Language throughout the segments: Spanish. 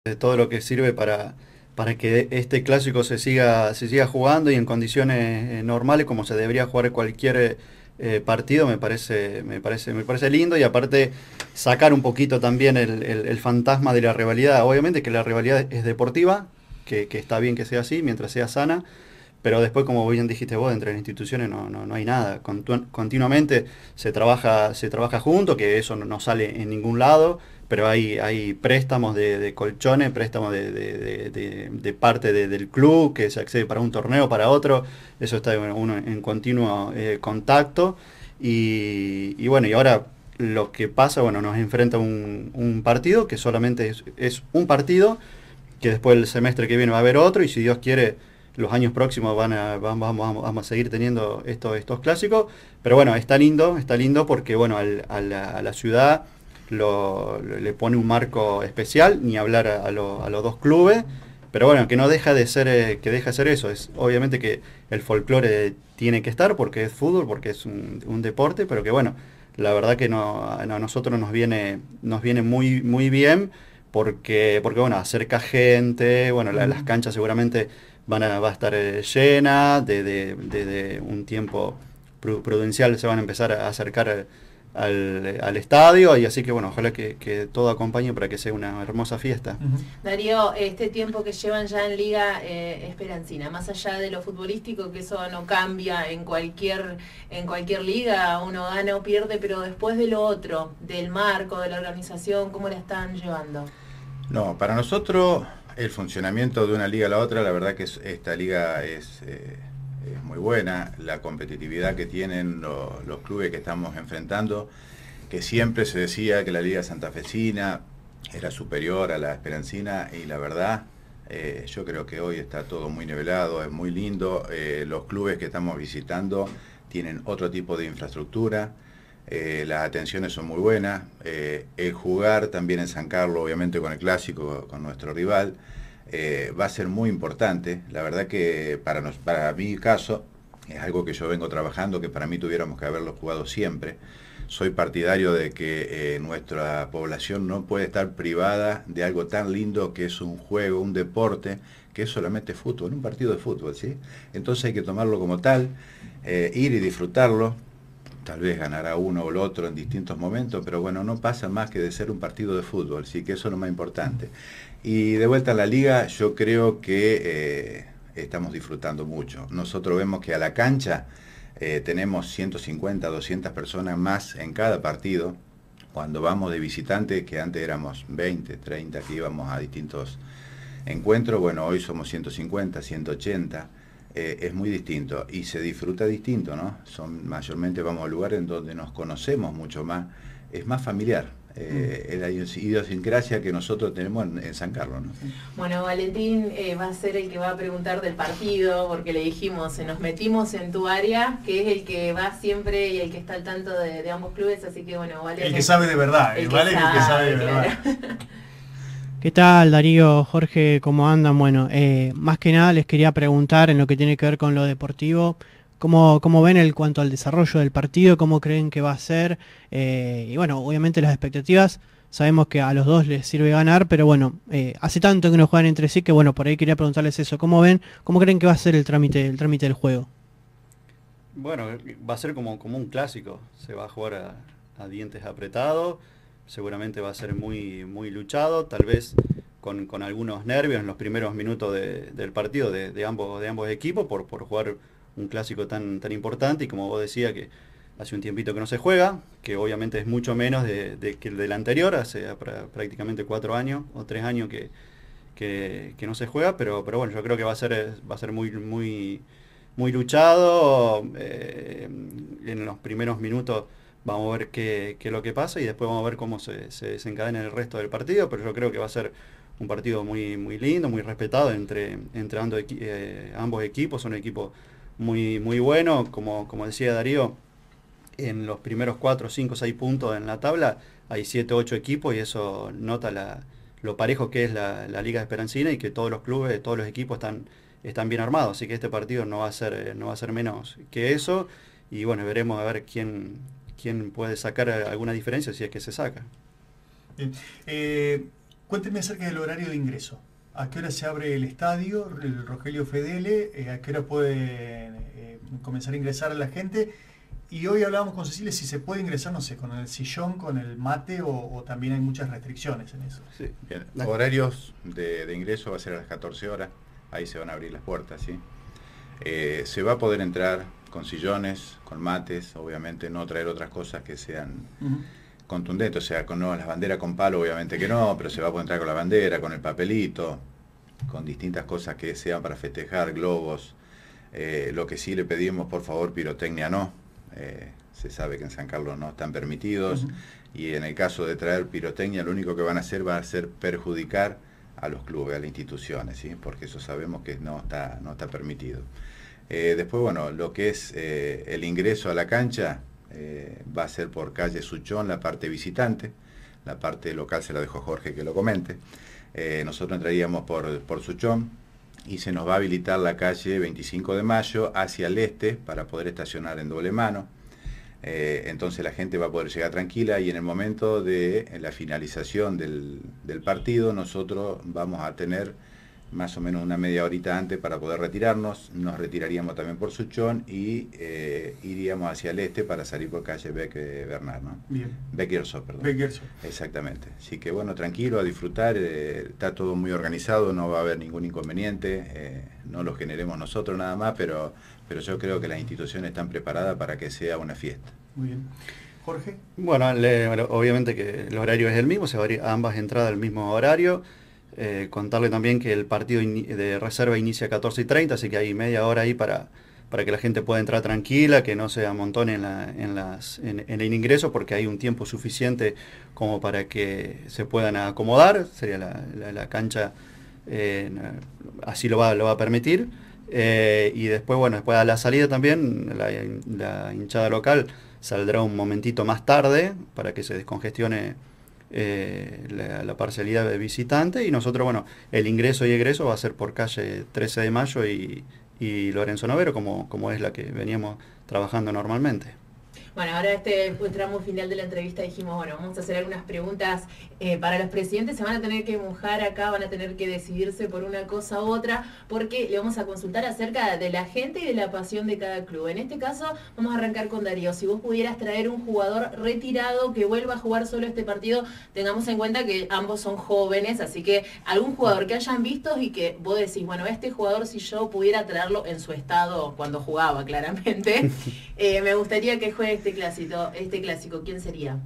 todo lo que sirve para que este clásico se siga jugando y en condiciones normales como se debería jugar cualquier partido me parece lindo y aparte sacar un poquito también el fantasma de la rivalidad. Obviamente que la rivalidad es deportiva, que está bien que sea así mientras sea sana, pero después, como bien dijiste vos, entre las instituciones no hay nada. Continuamente se trabaja junto, que eso no sale en ningún lado, pero hay préstamos de colchones, préstamos de parte del club, que se accede para un torneo, para otro. Eso está uno en continuo contacto. Y bueno, y ahora lo que pasa, bueno, nos enfrenta un partido que solamente es un partido, que después el semestre que viene va a haber otro, y si Dios quiere los años próximos vamos a seguir teniendo estos clásicos. Pero bueno, está lindo porque bueno, a la ciudad le pone un marco especial, ni hablar a los dos clubes. Pero bueno, que no deja de ser, que deja de ser eso. Es obviamente que el folclore tiene que estar porque es fútbol, porque es un deporte, pero que bueno, la verdad que a nosotros nos viene muy bien porque bueno, acerca gente, bueno, las canchas seguramente va a estar llenas, desde un tiempo prudencial se van a empezar a acercar al estadio, y así que bueno, ojalá que todo acompañe para que sea una hermosa fiesta. Darío, este tiempo que llevan ya en Liga Esperancina, más allá de lo futbolístico, que eso no cambia en cualquier liga, uno gana o pierde, pero después de lo otro, del marco, de la organización, ¿cómo la están llevando? No, para nosotros el funcionamiento de una liga a la otra, la verdad que esta liga es muy buena, la competitividad que tienen los clubes que estamos enfrentando, que siempre se decía que la liga santafesina era superior a la esperancina y la verdad yo creo que hoy está todo muy nivelado, es muy lindo, los clubes que estamos visitando tienen otro tipo de infraestructura. Las atenciones son muy buenas, el jugar también en San Carlos, obviamente con el clásico, con nuestro rival, va a ser muy importante. La verdad que para mi caso, es algo que yo vengo trabajando, que para mí tuviéramos que haberlo jugado siempre. Soy partidario de que nuestra población no puede estar privada de algo tan lindo que es un juego, un deporte, que es solamente fútbol, un partido de fútbol, ¿sí? Entonces hay que tomarlo como tal, ir y disfrutarlo. Tal vez ganará uno o el otro en distintos momentos, pero bueno, no pasa más que de ser un partido de fútbol, sí que eso es lo más importante. Y de vuelta a la liga, yo creo que estamos disfrutando mucho. Nosotros vemos que a la cancha tenemos 150, 200 personas más en cada partido. Cuando vamos de visitante, que antes éramos 20, 30, que íbamos a distintos encuentros, bueno, hoy somos 150, 180. Es muy distinto y se disfruta distinto, ¿no? Mayormente vamos a lugares en donde nos conocemos mucho más, es más familiar, es la idiosincrasia que nosotros tenemos en San Carlos, ¿no? Bueno, Valentín va a ser el que va a preguntar del partido, porque le dijimos, nos metimos en tu área, que es el que va siempre y el que está al tanto de ambos clubes, así que bueno, Vale. El que sabe de verdad, Vale es el que sabe de verdad. ¿Qué tal, Darío, Jorge? ¿Cómo andan? Bueno, más que nada les quería preguntar en lo que tiene que ver con lo deportivo, ¿cómo ven en cuanto al desarrollo del partido? ¿Cómo creen que va a ser? Y bueno, obviamente las expectativas, sabemos que a los dos les sirve ganar, pero bueno, hace tanto que no juegan entre sí que bueno, por ahí quería preguntarles eso. ¿Cómo ven, cómo creen que va a ser el trámite del juego? Bueno, va a ser como un clásico, se va a jugar a dientes apretados, seguramente va a ser muy luchado, tal vez con algunos nervios en los primeros minutos del partido de ambos equipos por jugar un clásico tan importante, y como vos decías que hace un tiempito que no se juega, que obviamente es mucho menos que el del anterior, hace prácticamente 4 años o 3 años que no se juega, pero bueno, yo creo que va a ser muy luchado. En los primeros minutos vamos a ver qué es lo que pasa y después vamos a ver cómo se desencadena el resto del partido, pero yo creo que va a ser un partido muy lindo, muy respetado entre ambos equipos. Son equipos muy buenos, como decía Darío, en los primeros 4, 5, 6 puntos en la tabla hay 7, 8 equipos, y eso nota lo parejo que es la Liga Esperancina, y que todos los clubes, todos los equipos están bien armados, así que este partido no va a ser menos que eso, y bueno, veremos a ver quién puede sacar alguna diferencia, si es que se saca. Bien. Cuénteme acerca del horario de ingreso. ¿A qué hora se abre el estadio, el Rogelio Fedele? ¿A qué hora puede comenzar a ingresar a la gente? Y hoy hablábamos con Cecilia si se puede ingresar, no sé, con el sillón, con el mate o también hay muchas restricciones en eso. Sí, bien. Horarios de ingreso va a ser a las 14 horas, ahí se van a abrir las puertas, ¿sí? Se va a poder entrar con sillones, con mates, obviamente no traer otras cosas que sean contundentes, o sea, con las banderas con palo, obviamente que no, pero se va a poder entrar con la bandera, con el papelito, con distintas cosas que sean para festejar, globos. Lo que sí le pedimos, por favor, pirotecnia no. Se sabe que en San Carlos no están permitidos y en el caso de traer pirotecnia lo único que van a hacer va a ser perjudicar a los clubes, a las instituciones, ¿sí? Porque eso sabemos que no está permitido. Después, bueno, lo que es el ingreso a la cancha va a ser por calle Suchón, la parte visitante, la parte local se la dejo a Jorge que lo comente. Nosotros entraríamos por Suchón y se nos va a habilitar la calle 25 de Mayo hacia el este para poder estacionar en doble mano. Entonces la gente va a poder llegar tranquila y en el momento de la finalización del partido nosotros vamos a tener más o menos una media horita antes para poder retirarnos. Nos retiraríamos también por Suchón y iríamos hacia el este para salir por calle Bernard, ¿no? Bien. Beckerso, perdón. Beckerso. Exactamente. Así que bueno, tranquilo, a disfrutar, está todo muy organizado, no va a haber ningún inconveniente, no lo generemos nosotros nada más, pero yo creo que las instituciones están preparadas para que sea una fiesta. Muy bien. Jorge. Bueno, obviamente que el horario es el mismo, se va a abrir ambas entradas al mismo horario. Contarle también que el partido de reserva inicia a 14:30, así que hay media hora ahí para que la gente pueda entrar tranquila, que no se amontone en el ingreso, porque hay un tiempo suficiente como para que se puedan acomodar, sería la cancha, así lo va a permitir. Y después, bueno, después a la salida también, la hinchada local saldrá un momentito más tarde para que se descongestione la parcialidad de visitante, y nosotros, bueno, el ingreso y egreso va a ser por calle 13 de Mayo y Lorenzo Novero, como es la que veníamos trabajando normalmente. Bueno, ahora tramo final de la entrevista dijimos, bueno, vamos a hacer algunas preguntas para los presidentes, se van a tener que mojar acá, van a tener que decidirse por una cosa u otra, porque le vamos a consultar acerca de la gente y de la pasión de cada club. En este caso, vamos a arrancar con Darío. Si vos pudieras traer un jugador retirado que vuelva a jugar solo este partido, tengamos en cuenta que ambos son jóvenes, así que algún jugador que hayan visto y que vos decís, bueno, este jugador si yo pudiera traerlo en su estado cuando jugaba, claramente, me gustaría que juegue este clásico, ¿quién sería?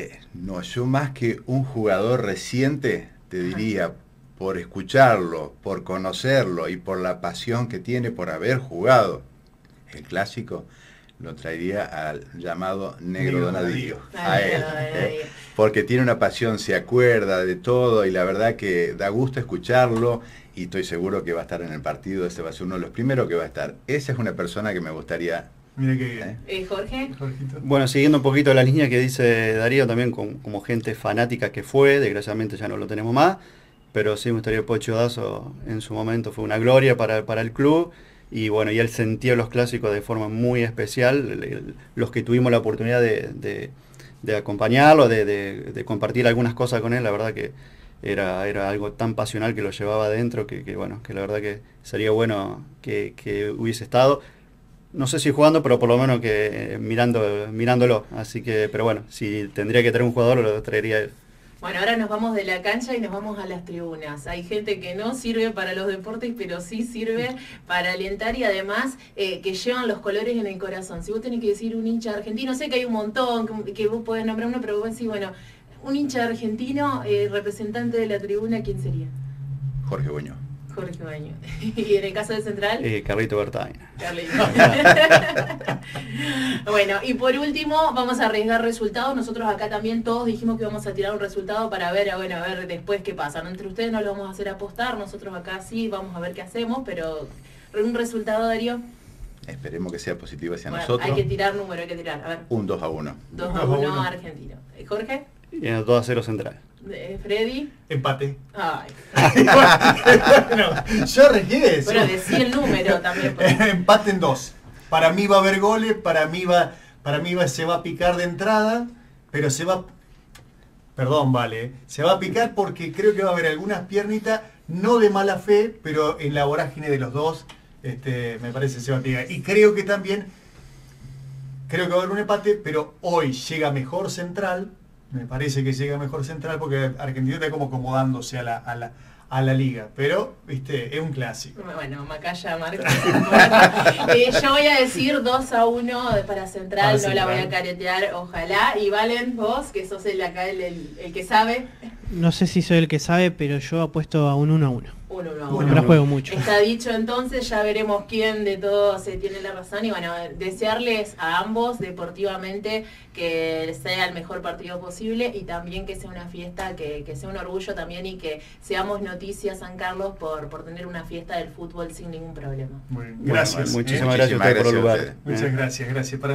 No, yo más que un jugador reciente, te diría, por escucharlo, por conocerlo y por la pasión que tiene por haber jugado el clásico, lo traería al llamado Negro Donadillo. A él, porque tiene una pasión, se acuerda de todo y la verdad que da gusto escucharlo y estoy seguro que va a estar en el partido, ese va a ser uno de los primeros que va a estar. Esa es una persona que me gustaría... Mira qué bien. Jorge. Bueno, siguiendo un poquito la línea que dice Darío, también como gente fanática que fue, desgraciadamente ya no lo tenemos más, pero sí me gustaría Pocho Dazo en su momento, fue una gloria para el club, y bueno, y él sentía los clásicos de forma muy especial, los que tuvimos la oportunidad de acompañarlo, de compartir algunas cosas con él, la verdad que era algo tan pasional que lo llevaba adentro, que bueno, que la verdad que sería bueno que hubiese estado. No sé si jugando, pero por lo menos que mirándolo. Así que, pero bueno, si tendría que traer un jugador, lo traería él. Bueno, ahora nos vamos de la cancha y nos vamos a las tribunas. Hay gente que no sirve para los deportes, pero sí sirve para alentar y además que llevan los colores en el corazón. Si vos tenés que decir un hincha argentino, sé que hay un montón, que vos podés nombrar uno, pero vos decís, bueno, un hincha argentino, representante de la tribuna, ¿quién sería? Jorge Buñuel. Jorge Baño. ¿Y en el caso de Central? Carlito Bertaina. Bueno, y por último, vamos a arriesgar resultados. Nosotros acá también todos dijimos que vamos a tirar un resultado para ver, a ver después qué pasa. Entre ustedes no lo vamos a hacer apostar, nosotros acá sí, vamos a ver qué hacemos, pero un resultado, Darío. Esperemos que sea positivo hacia nosotros. Hay que tirar número, hay que tirar. A ver. Un 2-1. 2-1 argentino. ¿Jorge? Y en el 2-0 Central. Freddy. Empate. Ay. Bueno, yo requiere eso. Pero decí el número también. Empate en 2. Para mí va a haber goles, para mí se va a picar de entrada, pero se va perdón, vale, se va a picar porque creo que va a haber algunas piernitas, no de mala fe, pero en la vorágine de los dos, me parece que se va a picar. Y creo que también, creo que va a haber un empate, pero hoy llega mejor Central, me parece que llega mejor Central porque Argentino está como acomodándose a la liga, pero viste, es un clásico. Bueno, Macaya, Marcos. Yo voy a decir 2-1 para Central, no la voy a caretear, ojalá. Y Valen, vos, que sos el que sabe. No sé si soy el que sabe, pero yo apuesto a un 1-1. 1-1. No la juego mucho. Está dicho entonces, ya veremos quién de todos tiene la razón. Y bueno, desearles a ambos deportivamente que sea el mejor partido posible y también que sea una fiesta, que sea un orgullo también y que seamos noticia San Carlos por tener una fiesta del fútbol sin ningún problema. Muy bien. Gracias. Muchísimas gracias a ustedes por el lugar. Muchas gracias.